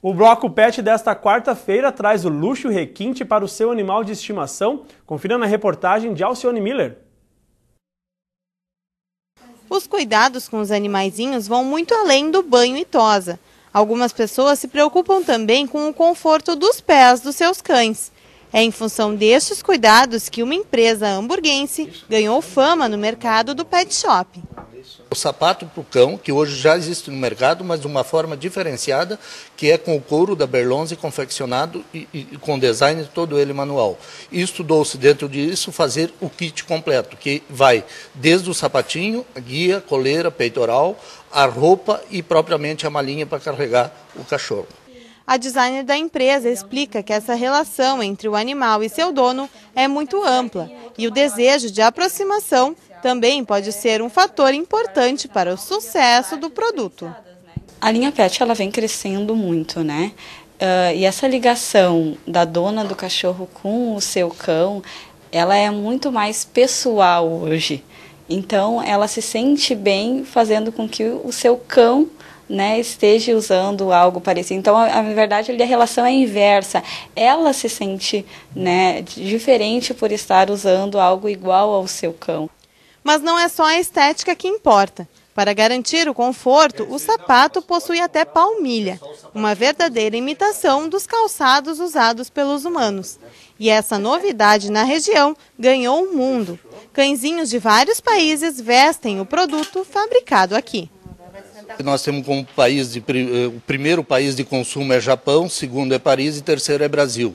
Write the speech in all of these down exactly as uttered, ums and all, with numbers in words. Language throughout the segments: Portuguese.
O Bloco Pet desta quarta-feira traz o luxo e requinte para o seu animal de estimação. Confira na reportagem de Alcione Miller. Os cuidados com os animaizinhos vão muito além do banho e tosa. Algumas pessoas se preocupam também com o conforto dos pés dos seus cães. É em função destes cuidados que uma empresa hamburguense ganhou fama no mercado do pet shop. O sapato para o cão, que hoje já existe no mercado, mas de uma forma diferenciada, que é com o couro da Berlonze confeccionado e, e com design todo ele manual. E estudou-se dentro disso fazer o kit completo, que vai desde o sapatinho, a guia, coleira, peitoral, a roupa e propriamente a malinha para carregar o cachorro. A designer da empresa explica que essa relação entre o animal e seu dono é muito ampla e o desejo de aproximação também pode ser um fator importante para o sucesso do produto. A linha Pet ela vem crescendo muito, né? Uh, e essa ligação da dona do cachorro com o seu cão, ela é muito mais pessoal hoje. Então, ela se sente bem fazendo com que o seu cão, né, esteja usando algo parecido. Então, na verdade, a relação é inversa. Ela se sente, né, diferente por estar usando algo igual ao seu cão. Mas não é só a estética que importa. Para garantir o conforto, o sapato possui até palmilha, uma verdadeira imitação dos calçados usados pelos humanos. E essa novidade na região ganhou o mundo. Cãezinhos de vários países vestem o produto fabricado aqui. Nós temos como país, de, o primeiro país de consumo é Japão, segundo é Paris e terceiro é Brasil.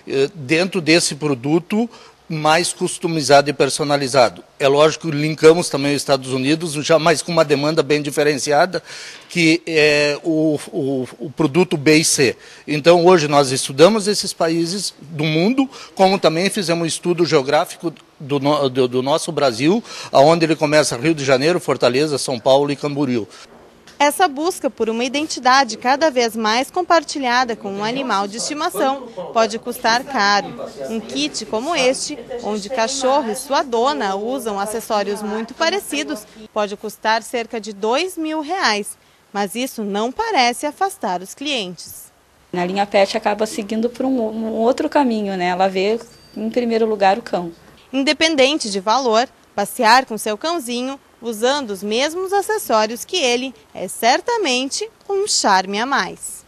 Dentro desse produto, mais customizado e personalizado. É lógico que linkamos também os Estados Unidos, já mais com uma demanda bem diferenciada, que é o, o, o produto B e C. Então, hoje nós estudamos esses países do mundo, como também fizemos um estudo geográfico do, do, do nosso Brasil, onde ele começa Rio de Janeiro, Fortaleza, São Paulo e Camboriú. Essa busca por uma identidade cada vez mais compartilhada com um animal de estimação pode custar caro. Um kit como este, onde cachorro e sua dona usam acessórios muito parecidos, pode custar cerca de dois mil reais. Mas isso não parece afastar os clientes. A linha Pet acaba seguindo por um, um outro caminho, né? Ela vê em primeiro lugar o cão. Independente de valor, passear com seu cãozinho usando os mesmos acessórios que ele é certamente um charme a mais.